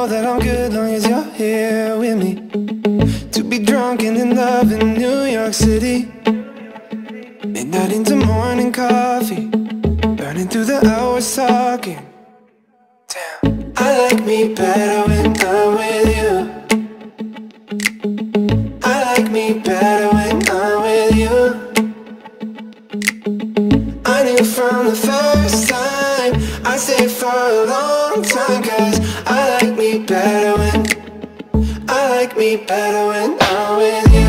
know that I'm good long as you're here with me. To be drunk and in love in New York City. Midnight into morning coffee, burning through the hours talking. Damn, I like me better when I'm with you. I like me better when I'm with you. I knew from the first time I'd stay for a long time, 'cause I like me better when I'm with you.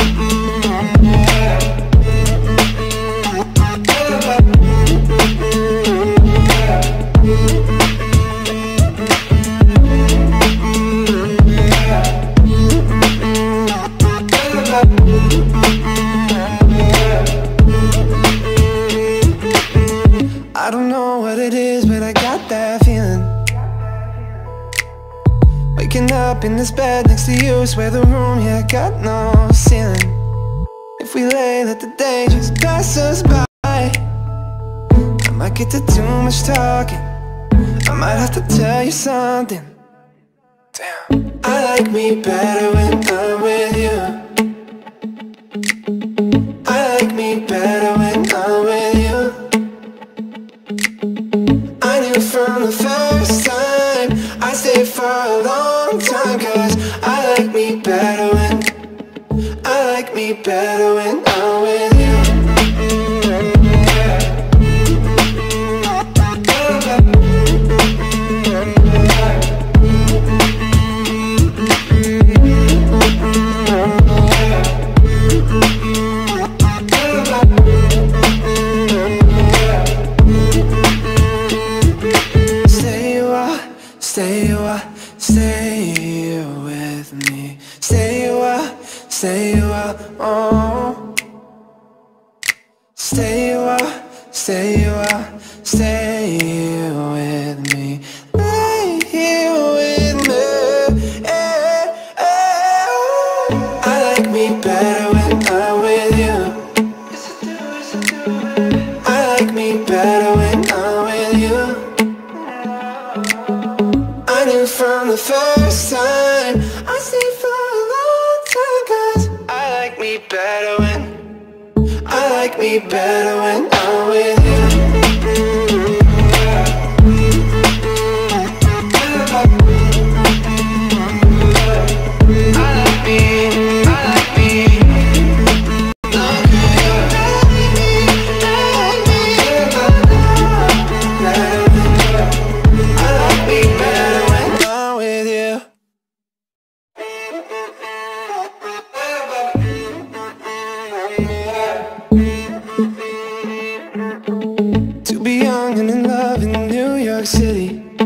I don't know what it is, but I got that feeling. Waking up in this bed next to you, swear the room, yeah, got no ceiling. If we lay, let the day just pass us by. I might get to too much talking, I might have to tell you something. Damn, I like me better when I'm with you. I like me better when I'm with you. I knew from the first time I'd stay for a long time, 'cause I like me better when I'm with you. Stay with me. Stay a while, oh. Stay a while, stay with me. Lay here with me. I like me better when I'm with you. I like me better when I'm with you. I knew from the first time I'd stay for a long time, 'cause I like me better when I'm with you. To be young and in love in New York City.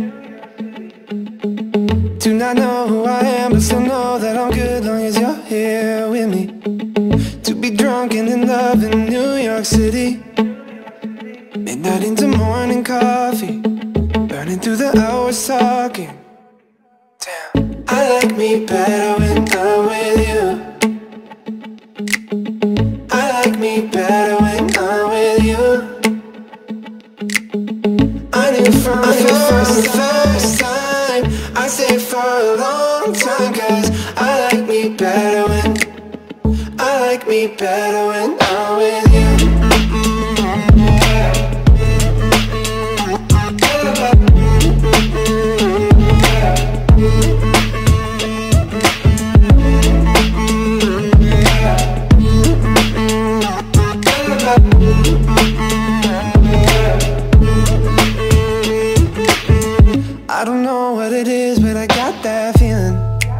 Do not know who I am, but still know that I'm good long as you're here with me. To be drunk and in love in New York City. Midnight into morning coffee, burning through the hours talking. Damn, I like me better when I'm with you. I like me better when I'm with you. I knew from the first time I'd stay for a long time, 'cause I like me better when I'm with you. I don't know what it is, but I got that feeling.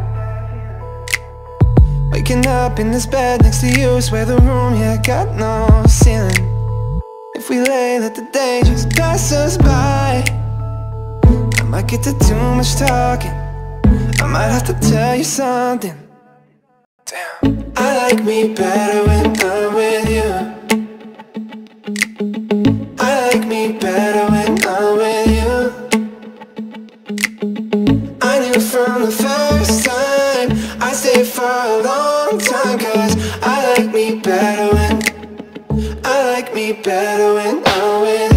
Waking up in this bed next to you, swear the room, yeah, got no ceiling. If we lay, let the day just pass us by. I might get to too much talking, I might have to tell you something. Damn, I like me better when I'm with you. I like me better when I'm with you. I knew from the first time I'd stay for a long time, 'cause I like me better when I'm with you.